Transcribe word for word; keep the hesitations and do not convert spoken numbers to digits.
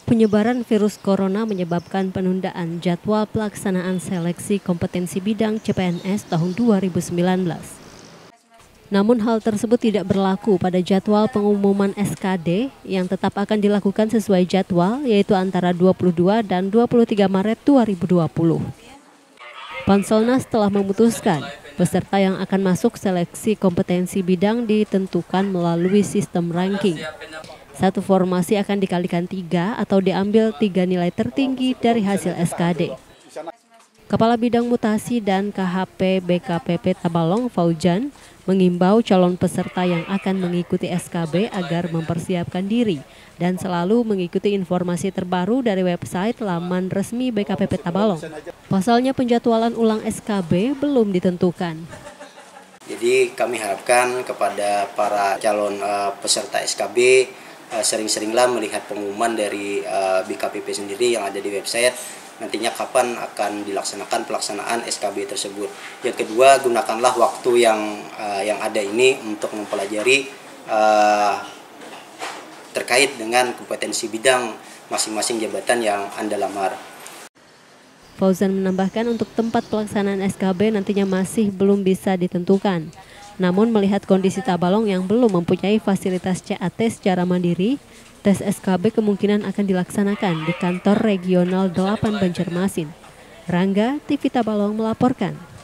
Penyebaran virus corona menyebabkan penundaan jadwal pelaksanaan seleksi kompetensi bidang C P N S tahun dua ribu sembilan belas. Namun hal tersebut tidak berlaku pada jadwal pengumuman S K D yang tetap akan dilakukan sesuai jadwal, yaitu antara dua puluh dua dan dua puluh tiga Maret dua ribu dua puluh. Panselnas telah memutuskan peserta yang akan masuk seleksi kompetensi bidang ditentukan melalui sistem ranking. Satu formasi akan dikalikan tiga atau diambil tiga nilai tertinggi dari hasil S K D. Kepala Bidang Mutasi dan K H P B K P P Tabalong, Fauzan, mengimbau calon peserta yang akan mengikuti S K B agar mempersiapkan diri dan selalu mengikuti informasi terbaru dari website laman resmi B K P P Tabalong. Pasalnya penjadwalan ulang S K B belum ditentukan. Jadi kami harapkan kepada para calon uh, peserta S K B uh, sering-seringlah melihat pengumuman dari uh, B K P P sendiri yang ada di website, nantinya kapan akan dilaksanakan pelaksanaan S K B tersebut. Yang kedua, gunakanlah waktu yang uh, yang ada ini untuk mempelajari uh, terkait dengan kompetensi bidang masing-masing jabatan yang Anda lamar. Fauzan menambahkan untuk tempat pelaksanaan S K B nantinya masih belum bisa ditentukan. Namun melihat kondisi Tabalong yang belum mempunyai fasilitas C A T secara mandiri, tes S K B kemungkinan akan dilaksanakan di kantor regional delapan Banjarmasin. Rangga, T V Tabalong melaporkan.